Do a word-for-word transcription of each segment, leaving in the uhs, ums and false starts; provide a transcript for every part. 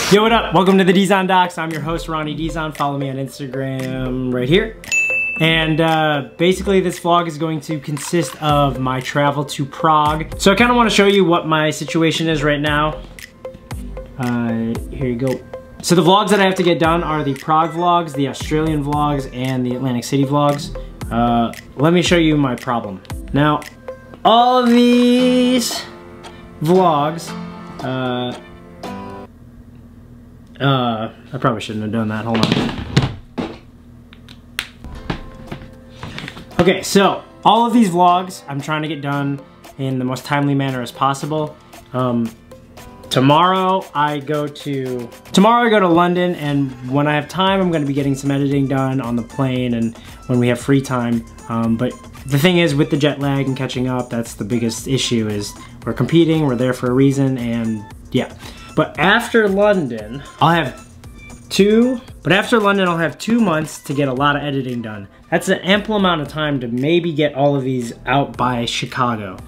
Yo, what up? Welcome to the Dizon Docs. I'm your host, Ronnie Dizon. Follow me on Instagram right here. And uh, basically this vlog is going to consist of my travel to Prague. So I kind of want to show you what my situation is right now. Uh, here you go. So the vlogs that I have to get done are the Prague vlogs, the Australian vlogs, and the Atlantic City vlogs. Uh, let me show you my problem. Now, all of these vlogs, uh, Uh, I probably shouldn't have done that, hold on. Okay, so all of these vlogs I'm trying to get done in the most timely manner as possible. Um, tomorrow I go to, tomorrow I go to London, and when I have time I'm gonna be getting some editing done on the plane and when we have free time. Um, but the thing is, with the jet lag and catching up, that's the biggest issue, is we're competing, we're there for a reason, and yeah. But after London, I'll have two, but after London, I'll have two months to get a lot of editing done. That's an ample amount of time to maybe get all of these out by Chicago.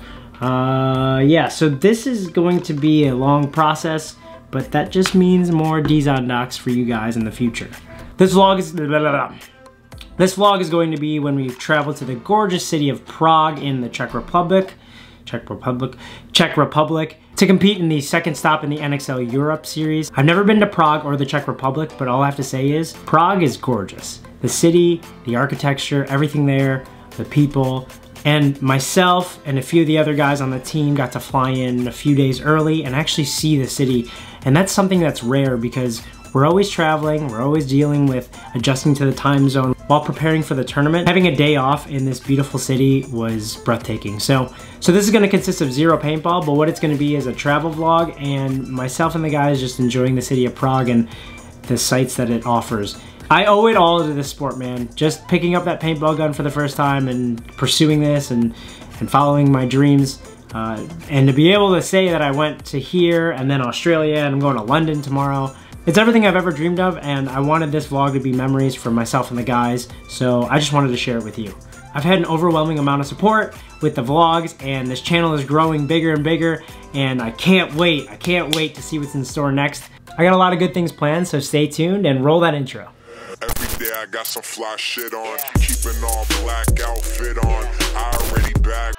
Uh, yeah, so this is going to be a long process, but that just means more Dizon Docs for you guys in the future. This vlog is, blah, blah, blah. This vlog is going to be when we travel to the gorgeous city of Prague in the Czech Republic. Czech Republic, Czech Republic, to compete in the second stop in the N X L Europe series. I've never been to Prague or the Czech Republic, but all I have to say is, Prague is gorgeous. The city, the architecture, everything there, the people, and myself and a few of the other guys on the team got to fly in a few days early and actually see the city. And that's something that's rare because we're always traveling, we're always dealing with adjusting to the time zone while preparing for the tournament. Having a day off in this beautiful city was breathtaking. So, so this is gonna consist of zero paintball, but what it's gonna be is a travel vlog and myself and the guys just enjoying the city of Prague and the sights that it offers. I owe it all to this sport, man. Just picking up that paintball gun for the first time and pursuing this and, and following my dreams. Uh, and to be able to say that I went to here and then Australia and I'm going to London tomorrow, it's everything I've ever dreamed of, and I wanted this vlog to be memories for myself and the guys, so I just wanted to share it with you. I've had an overwhelming amount of support with the vlogs, and this channel is growing bigger and bigger, and I can't wait, I can't wait to see what's in store next. I got a lot of good things planned, so stay tuned and roll that intro. Every day I got some fly shit on, keeping all black outfit on, I already back.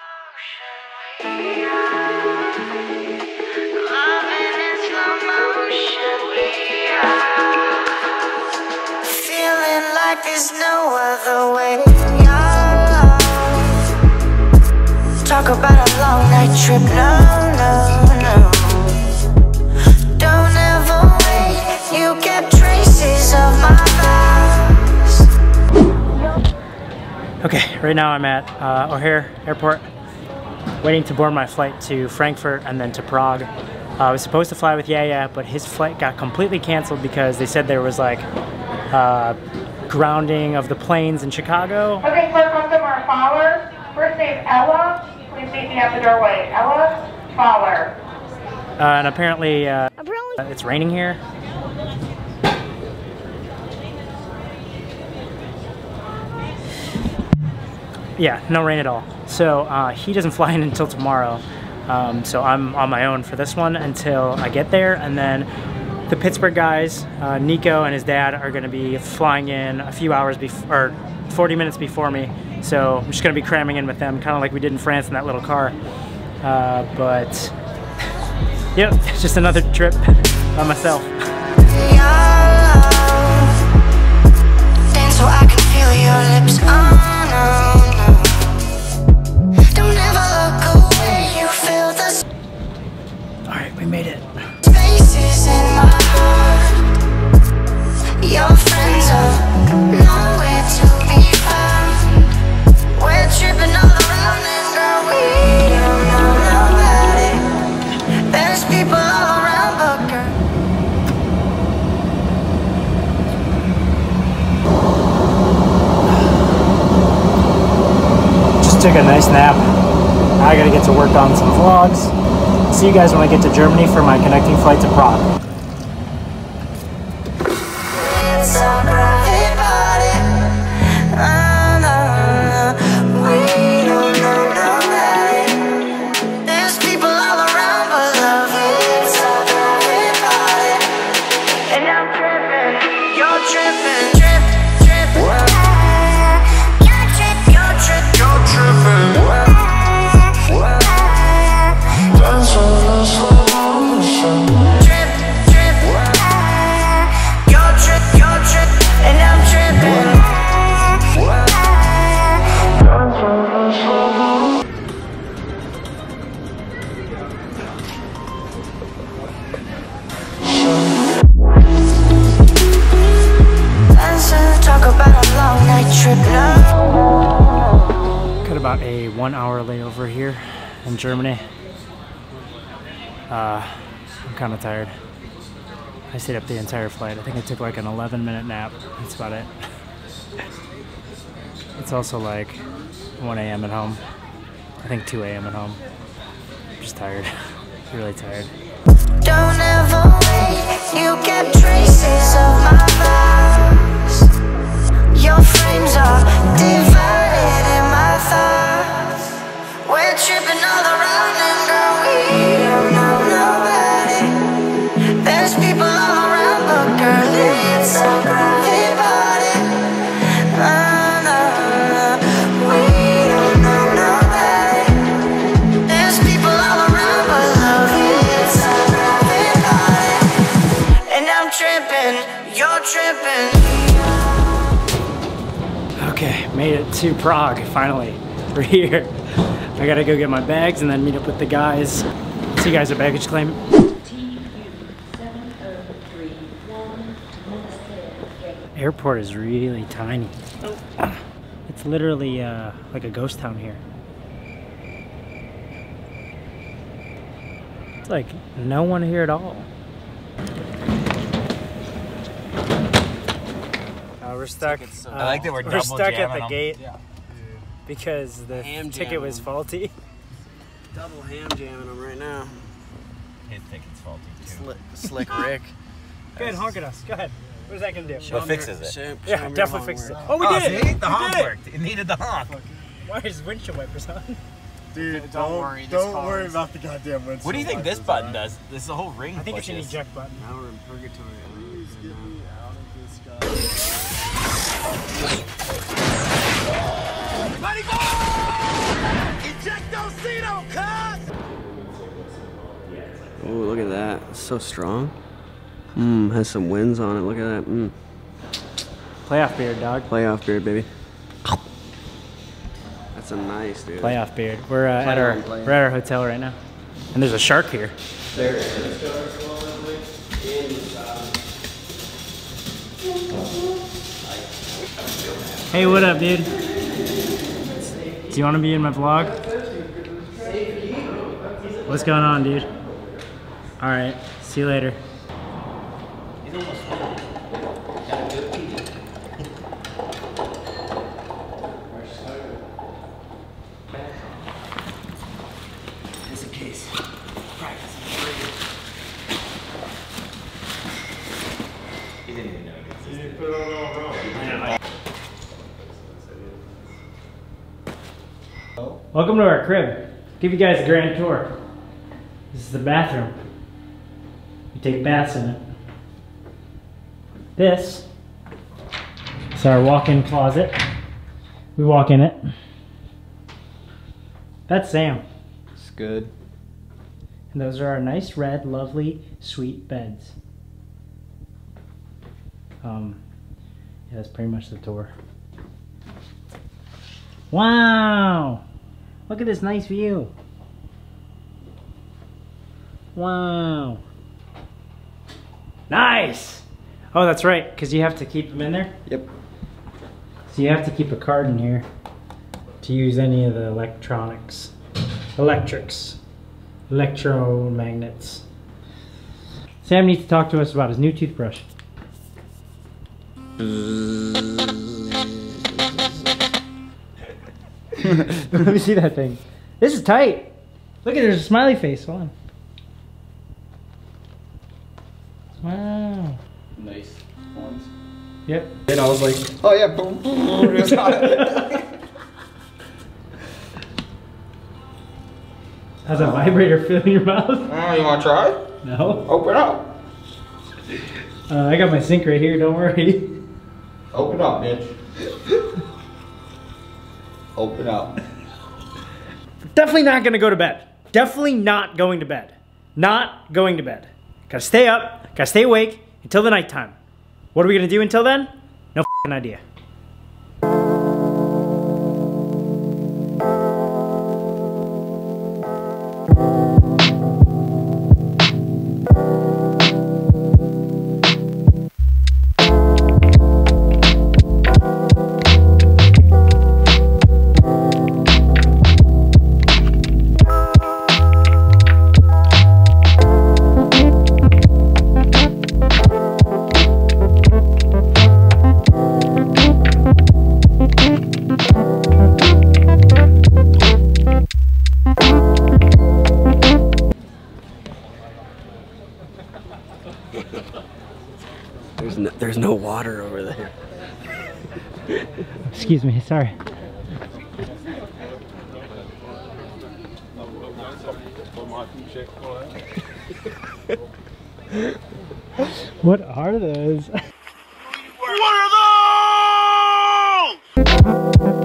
Like there's no other way. Talk about a long night trip. No, no, no. Don't ever wait. You kept traces of my past. Okay, right now I'm at uh, O'Hare Airport, waiting to board my flight to Frankfurt and then to Prague. Uh, I was supposed to fly with Yaya, but his flight got completely canceled because they said there was like uh, grounding of the planes in Chicago. Okay, clear customer Fowler. First name Ella. Please meet me at the doorway. Ella Fowler. Uh, and apparently, uh, it's raining here. Yeah, no rain at all. So uh, he doesn't fly in until tomorrow. Um, so I'm on my own for this one until I get there, and then the Pittsburgh guys, uh, Nico and his dad, are going to be flying in a few hours before, or forty minutes before me. So I'm just going to be cramming in with them, kind of like we did in France in that little car. Uh, but, yep, it's just another trip by myself. So I can feel your lips. Oh, no, no. Don't ever look away. You feel the. All right, we made it. Spaces in my heart. Your friends are nowhere to be found. We're tripping all around and girl, we don't know about it. There's people all around, but girl. Just took a nice nap. Now I gotta get to work on some vlogs. See you guys when I get to Germany for my connecting flight to Prague. It's a private party. Oh, no, no. We don't know nobody. There's people all around, but love is a private party. about a one hour layover here in Germany. Uh, I'm kind of tired. I stayed up the entire flight. I think I took like an eleven minute nap. That's about it. It's also like one A M at home. I think two A M at home. I'm just tired. Really tired. Don't ever wait, you kept traces of my vows. Your frames are divided in my thoughts. We're tripping all around and girl, we don't know nobody. There's people all around, but girl, it's a private party. Oh, no, no, we don't know nobody. There's people all around, but love, it's a private party. And I'm tripping, you're tripping. Okay, made it to Prague, finally. We're here. I gotta go get my bags and then meet up with the guys. See you guys at baggage claim. Airport is really tiny. It's literally uh, like a ghost town here. It's like no one here at all. Uh, we're stuck. Uh, I like that we're, we're double stuck at jamming the them. gate Yeah. because the Ham ticket jam was them. faulty. Double ham jamming them right now. His ticket's faulty too. Slick, slick Rick. Go ahead, honk at us. Go ahead. What is that gonna do? Show What 'em fixes your- it? show- show Yeah, 'em your definitely fix it. homework. Oh, we Oh, did see? it! We The honk did it! worked. It needed the honk. Why is windshield wipers on? Dude, Don't don't, worry, this don't car worry is- about the goddamn windshield. What do you think this wipers, button alright? does? This is a whole ring. I think it's an pushes. eject button. Now we're in purgatory. Please get me out of this guy. Oh, look at that. It's so strong. Mmm, has some winds on it. Look at that. Mmm. Playoff beard, dog. Playoff beard, baby. That's a nice, dude. Playoff beard. We're uh, at Play our on, play on. we're at our hotel right now, and there's a shark here. There. Hey, what up, dude? Do you want to be in my vlog? What's going on, dude? All right, see you later. It's a case. He didn't even know it existed. Welcome to our crib. Give you guys a grand tour. This is the bathroom. We take baths in it. This is our walk-in closet. We walk in it. That's Sam. It's good. And those are our nice red, lovely, sweet beds. Um, yeah, that's pretty much the tour. Wow! Look at this nice view. Wow. Nice! Oh, that's right, because you have to keep them in there. Yep. So you have to keep a card in here to use any of the electronics. Electrics. Electromagnets. Sam needs to talk to us about his new toothbrush. Let me see that thing. This is tight. Look at there's a smiley face. Hold on. Wow. Nice ones. Yep. And I was like, oh yeah, boom, boom. It's got it. How's that vibrator feel in your mouth? Oh, you want to try? No. Open up. Uh, I got my sink right here. Don't worry. Open up, bitch. Open up. Definitely not gonna go to bed. Definitely not going to bed. Not going to bed. Gotta stay up. Gotta stay awake until the nighttime. What are we gonna do until then? No f***ing idea. There's no, there's no water over there. Excuse me, sorry. What are those? What are those?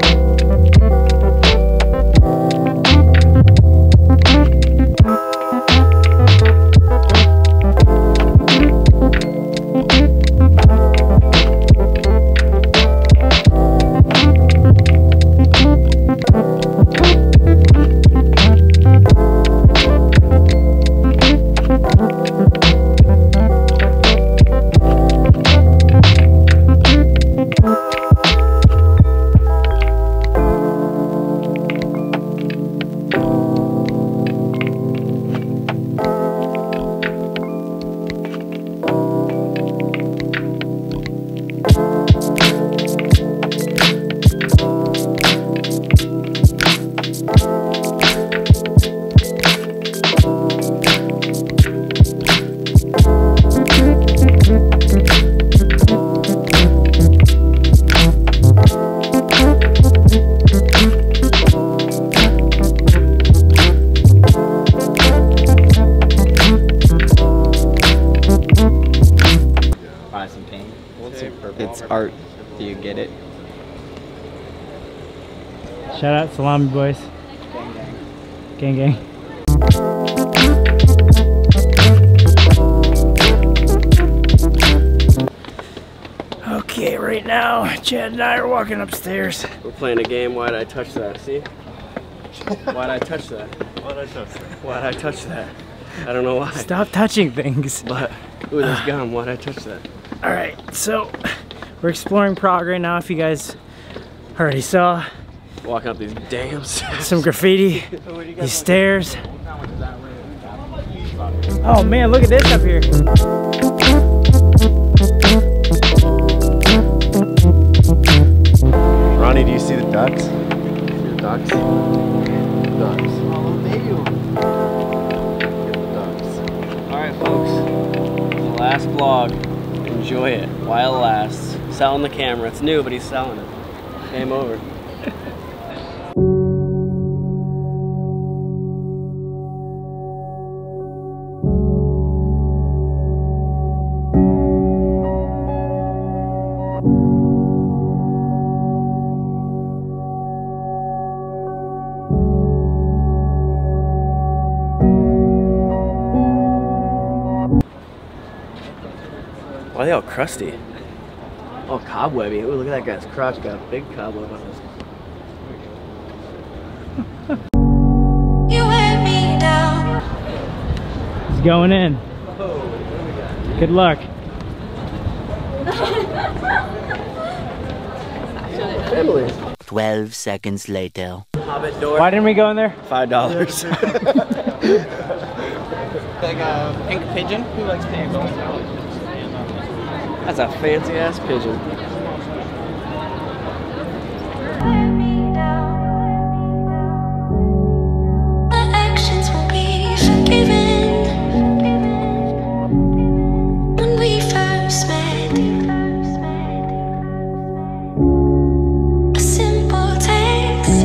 It's art. Do you get it? Shout out Salami Boys. Gang gang. Okay, right now, Chad and I are walking upstairs. We're playing a game. Why'd I touch that? See? Why'd I touch that? Why'd I touch that? Why'd I touch that? I don't know why. Stop touching things. But with this gum, why'd I touch that? Alright, so we're exploring Prague right now. If you guys already saw, Walking up these damn stairs. some graffiti, these stairs. Oh man, look at this up here. Ronnie, do you see the ducks? The ducks. Ducks. Alright folks, the last vlog. Enjoy it while it lasts. Selling the camera. It's new, but he's selling it. Game over. Why are they all crusty? Oh, cobwebby. Ooh, look at that guy's crotch. Got a big cobweb on his. You wear me down. It's going in. Good luck. Family. Twelve seconds later. Hobbit door. Why didn't we go in there? Five dollars. Like a pink pigeon? Who likes pink? That's a fancy ass pigeon. Wear me down. My actions will be forgiven. When we first met, a simple text.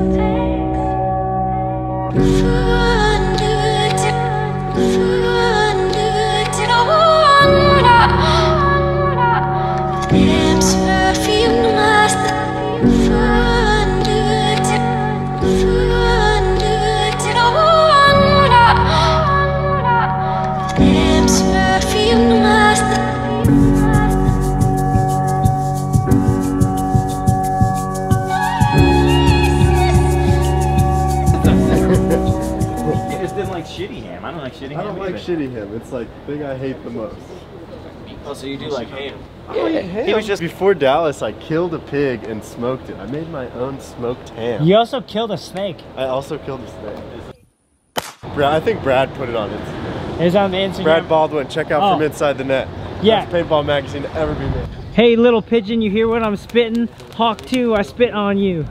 Shitty ham. I don't like shitty ham. I don't like either. shitty ham. It's like the thing I hate the most. Oh, so you do like ham? Oh yeah, ham. He was just before Dallas. I killed a pig and smoked it. I made my own smoked ham. You also killed a snake. I also killed a snake. Brad, I think Brad put it on Instagram. It's on the Instagram. Brad Baldwin, check out Oh. From Inside the Net. Yeah. Best paintball magazine to ever be made. Hey little pigeon, you hear what I'm spitting? Hawk two, I spit on you.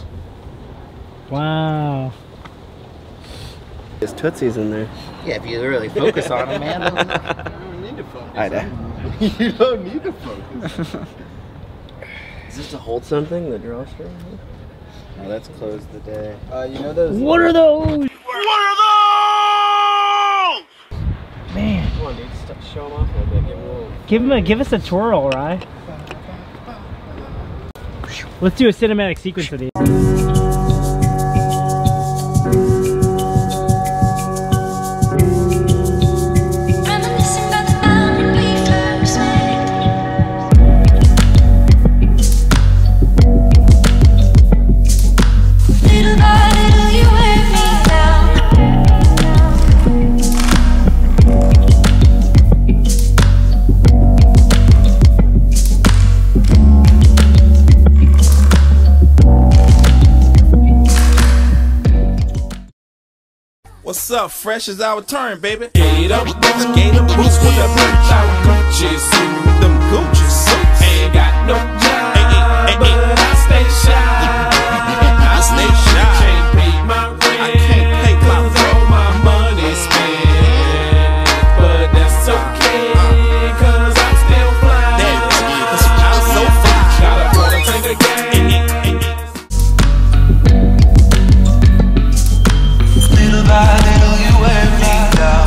Wow. There's Tootsies in there. Yeah, if you really focus on them, man. to focus. I know. You don't need to focus. Is this to hold something? The drawstring? Oh, let's close the day. Uh, you know those? What are those? Man, Come on, dude. St- show them off a little bit. Give them a little. give him a give us a twirl, right? Let's do a cinematic sequence of these. Reminiscing about the time when we first met. Little by little you wear me down. What's up? Fresh is our turn, baby. Get up, skater boots with a bird out Gucci suit. Them Gucci suits. Ain't got no job, but I stay shy. I stay shy. Can't pay my rent. I can't pay my rent. All my money spent, but that's okay, cause I'm still fly. I'm so fly. Gotta wanna take a game. Little by little you wear me down.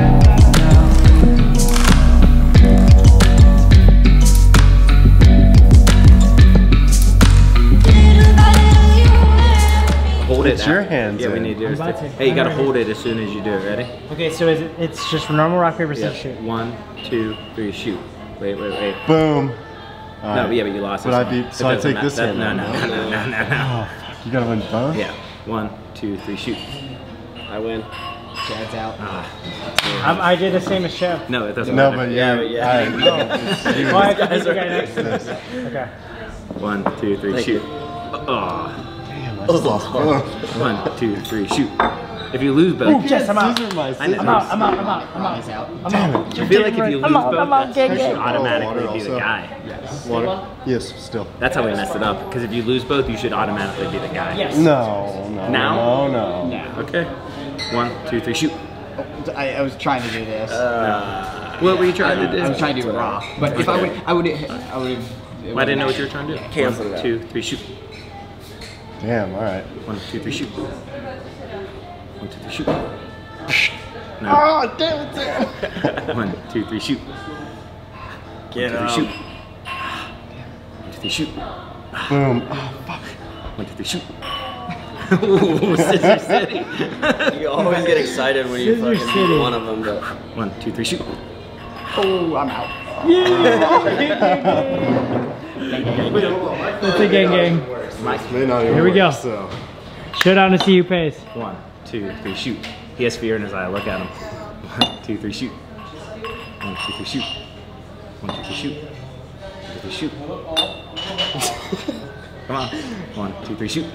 Hold it. It's your hands Yeah, we in. need yours. I'm about to. Hey, you gotta hold it as soon as you do it. Ready? Okay, so is it, it's just normal rock paper Yeah. scissors shoot. One, two, three, shoot. Wait, wait, wait. Boom. No, Alright. but yeah, but you lost But this I one. beat- so It I doesn't take this ma- hand that- No, now. no, no, no, no, no, no. You gotta win both? Yeah. One, two, three, shoot. I win. Chad's out. Ah. I'm, I did the same as Chef. No, it doesn't No, matter. but yeah, you- but yeah. I know. It's you. Well, I have to beat the guy next to this. Okay. One, two, three, Thank shoot. you. Oh. Damn, I just lost both. One, two, three, shoot. If you lose both, Ooh, yes, I'm out. These are my I scissors. know. I'm out, I'm out, I'm out, I'm out. I'm out. I feel like if you lose I'm out, both, I'm out, you gang, should gang. automatically Oh, be the water guy. Water? Yes, still. That's how we messed it up. Because if you lose both, you should automatically be the guy. Yes. No, no, Now? no, no. Okay. One, two, three, shoot. I, I was trying to do this. Uh, what were you trying to do? I was trying to do rock, but if I would, I would, I would have. I didn't know what you were trying to do. Cancel One, that. two, three, shoot. Damn, alright. One, two, three, shoot. One, two, three, shoot. No. Oh, damn it, damn. One, two, three, shoot. Get One, him. two, three, shoot. One, two, three, shoot. Boom. Oh, fuck. One, two, three, shoot. Ooh, Scissor City. You always get excited when you Scissor fucking City. beat one of them, but One, two, three, shoot. Oh, I'm out. That's a gang gang. This may not even Here we work, go. So. Showdown to see who pays. One, two, three, shoot. He has fear in his eye. Look at him. One, two, three, shoot. One, two, three, shoot. One, two, three, shoot. One, two, three, shoot. Come on. One, two, three, shoot.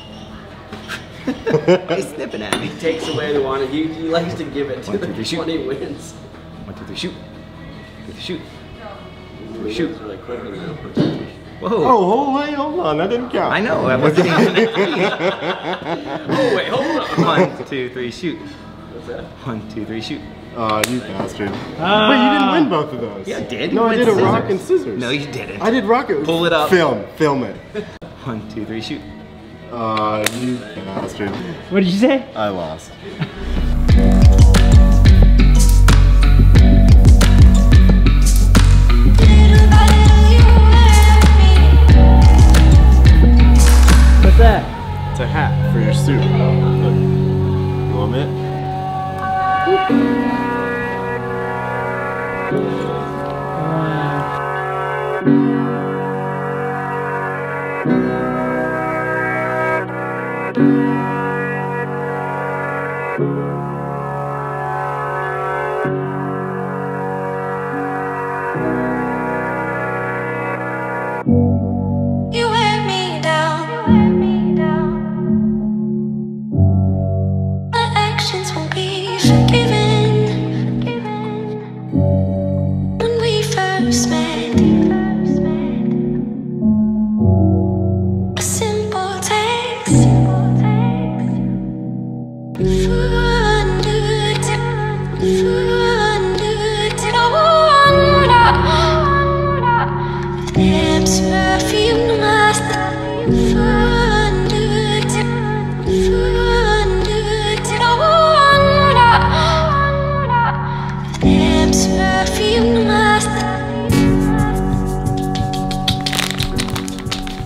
he's snipping at me. He takes away the one. He, he likes to give it to One, two, the three, shoot. when he wins. One, two, three, shoot. Two, three, shoot. He Shoot. wins really quickly now. Whoa. Oh, hold, wait, hold on. That didn't count. I know. I wasn't even Oh wait, hold on. One, two, three, shoot. What's that? One, two, three, shoot. Oh, you bastard. Ah. Wait, you didn't win both of those. Yeah, I did. No, You I went did a scissors. rock and scissors. No, you didn't. I did rock and Pull it up. Film, film it. One, two, three, shoot. Uh, you bastard. What did you say? I lost. Little by little you wear me. What's that? It's a hat for your suit. You want it? You wear me down. My actions won't be forgiven.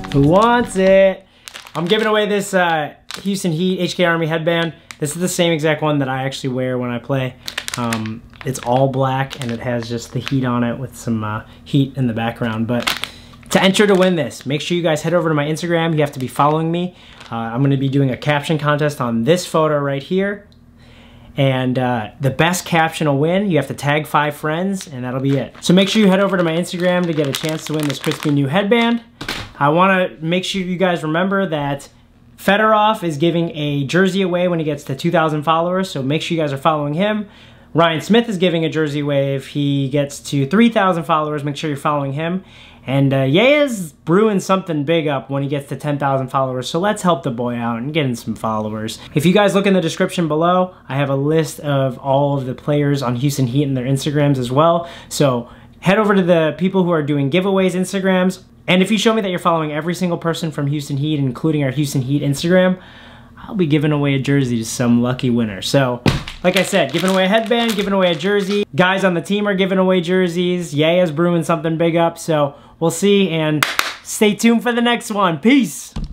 Who wants it? I'm giving away this uh, Houston Heat H K Army headband. This is the same exact one that I actually wear when I play. Um, it's all black and it has just the Heat on it with some uh, Heat in the background. But to enter to win this, make sure you guys head over to my Instagram. You have to be following me. Uh, I'm gonna be doing a caption contest on this photo right here. And uh, the best caption will win. You have to tag five friends and that'll be it. So make sure you head over to my Instagram to get a chance to win this crispy new headband. I wanna make sure you guys remember that Fedorov is giving a jersey away when he gets to two thousand followers, so make sure you guys are following him. Ryan Smith is giving a jersey away if he gets to three thousand followers, make sure you're following him. And uh, Yea's brewing something big up when he gets to ten thousand followers, so let's help the boy out and get him some followers. If you guys look in the description below, I have a list of all of the players on Houston Heat and their Instagrams as well. So head over to the people who are doing giveaways Instagrams. And if you show me that you're following every single person from Houston Heat, including our Houston Heat Instagram, I'll be giving away a jersey to some lucky winner. So, like I said, giving away a headband, giving away a jersey. Guys on the team are giving away jerseys. Yea's brewing something big up. So, we'll see, and stay tuned for the next one. Peace!